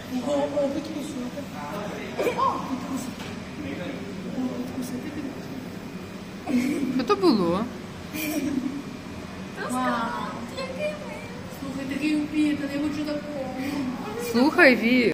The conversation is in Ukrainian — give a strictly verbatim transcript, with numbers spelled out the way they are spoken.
О, о, відкусила. О, відкусила. Що то було? Вау. Слухай, такий упітаний, я хочу такого. Слухай, Ві.